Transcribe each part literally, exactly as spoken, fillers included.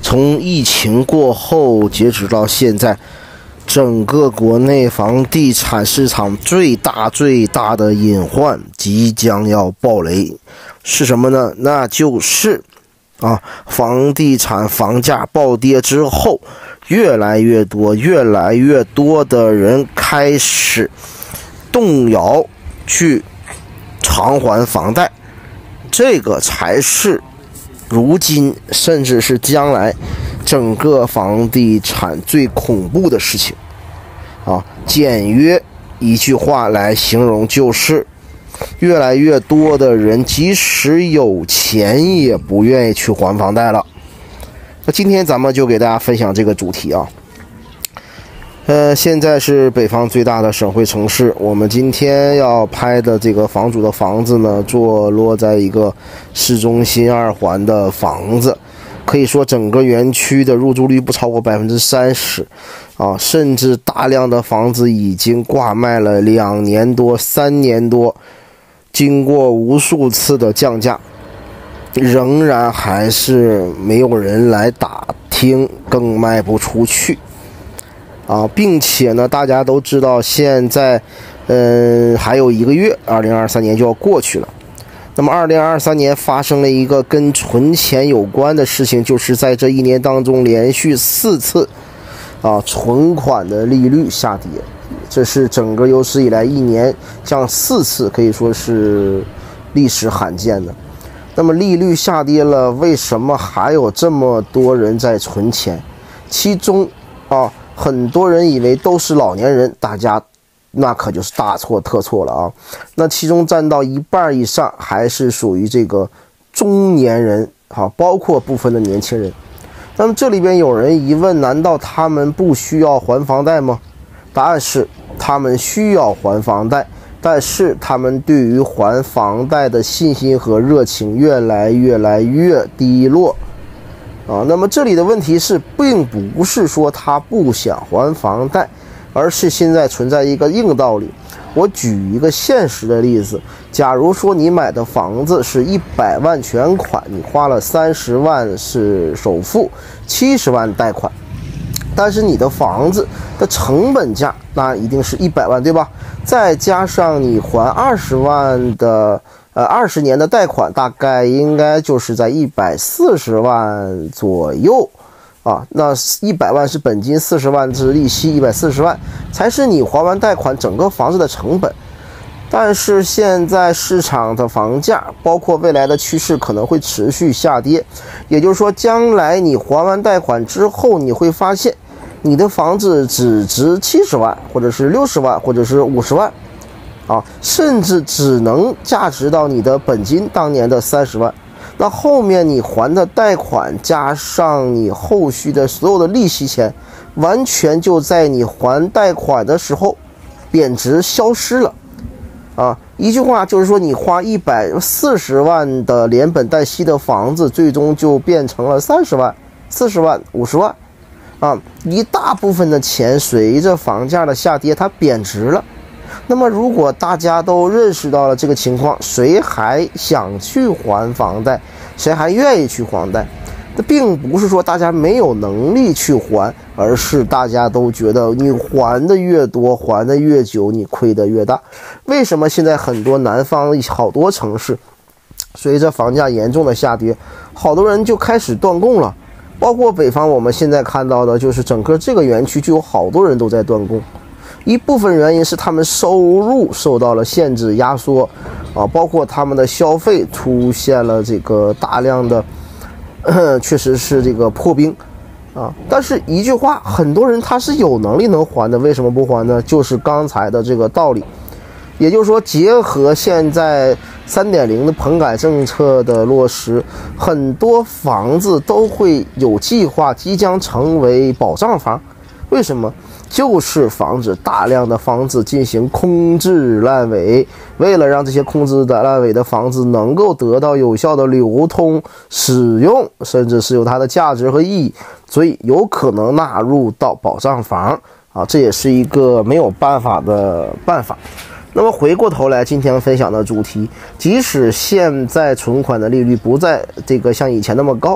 从疫情过后，截止到现在，整个国内房地产市场最大最大的隐患即将要爆雷，是什么呢？那就是啊，房地产房价暴跌之后，越来越多、越来越多的人开始动摇去偿还房贷，这个才是如今甚至是将来整个房地产最恐怖的事情啊！简约一句话来形容，就是越来越多的人即使有钱也不愿意去还房贷了。那今天咱们就给大家分享这个主题啊。呃，现在是北方最大的省会城市，我们今天要拍的这个房主的房子呢，坐落在一个市中心二环的房子，可以说整个园区的入住率不超过百分之三十啊，甚至大量的房子已经挂卖了两年多、三年多，经过无数次的降价，仍然还是没有人来打听，更卖不出去。啊，并且呢，大家都知道，现在，嗯，还有一个月，二零二三年就要过去了。那么，二零二三年发生了一个跟存钱有关的事情，就是在这一年当中，连续四次，啊，存款的利率下跌，这是整个有史以来一年降四次，可以说是历史罕见的。那么，利率下跌了，为什么还有这么多人在存钱？其中，啊。很多人以为都是老年人，大家那可就是大错特错了啊！那其中占到一半以上还是属于这个中年人，好，包括部分的年轻人。那么这里边有人疑问，难道他们不需要还房贷吗？答案是他们需要还房贷，但是他们对于还房贷的信心和热情越来越来越低落。啊，那么这里的问题是，并不是说他不想还房贷，而是现在存在一个硬道理。我举一个现实的例子，假如说你买的房子是一百万全款，你花了三十万是首付，七十万贷款，但是你的房子的成本价那一定是一百万，对吧？再加上你还二十万的。呃，二十年的贷款大概应该就是在一百四十万左右啊。那一百万是本金，四十万是利息，一百四十万才是你还完贷款整个房子的成本。但是现在市场的房价，包括未来的趋势可能会持续下跌，也就是说，将来你还完贷款之后，你会发现你的房子只值七十万，或者是六十万，或者是五十万。啊，甚至只能价值到你的本金当年的三十万，那后面你还的贷款加上你后续的所有的利息钱，完全就在你还贷款的时候贬值消失了。啊，一句话就是说，你花一百四十万的连本带息的房子，最终就变成了三十万、四十万、五十万，啊，一大部分的钱随着房价的下跌，它贬值了。那么如果大家都认识到了这个情况，谁还想去还房贷？谁还愿意去还贷？那并不是说大家没有能力去还，而是大家都觉得你还的越多，还的越久，你亏的越大。为什么现在很多南方好多城市，随着房价严重的下跌，好多人就开始断供了？包括北方，我们现在看到的就是整个这个园区就有好多人都在断供。一部分原因是他们收入受到了限制压缩，啊，包括他们的消费出现了这个大量的，呃、确实是这个破冰，啊，但是一句话，很多人他是有能力能还的，为什么不还呢？就是刚才的这个道理，也就是说，结合现在 三点零 的棚改政策的落实，很多房子都会有计划即将成为保障房，为什么？就是防止大量的房子进行空置烂尾，为了让这些空置的烂尾的房子能够得到有效的流通使用，甚至是有它的价值和意义，所以有可能纳入到保障房啊，这也是一个没有办法的办法。那么回过头来，今天分享的主题，即使现在存款的利率不再这个像以前那么高，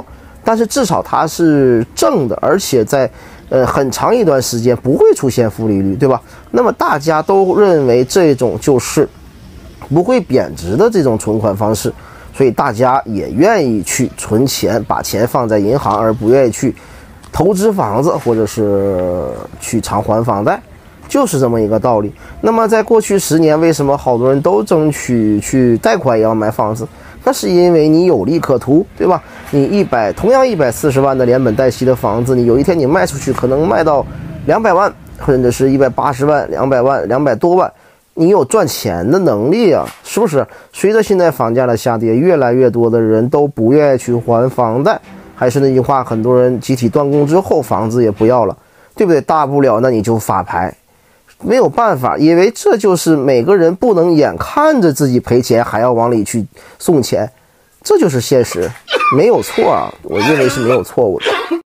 但是至少它是正的，而且在呃很长一段时间不会出现负利率，对吧？那么大家都认为这种就是不会贬值的这种存款方式，所以大家也愿意去存钱，把钱放在银行，而不愿意去投资房子或者是去偿还房贷，就是这么一个道理。那么在过去十年，为什么好多人都争取去贷款也要买房子？那是因为你有利可图，对吧？你一百同样一百四十万的连本带息的房子，你有一天你卖出去，可能卖到两百万，或者是一百八十万、两百万、两百多万，你有赚钱的能力啊，是不是？随着现在房价的下跌，越来越多的人都不愿意去还房贷。还是那句话，很多人集体断供之后，房子也不要了，对不对？大不了那你就法拍。没有办法，因为这就是每个人不能眼看着自己赔钱还要往里去送钱，这就是现实，没有错啊，我认为是没有错误的。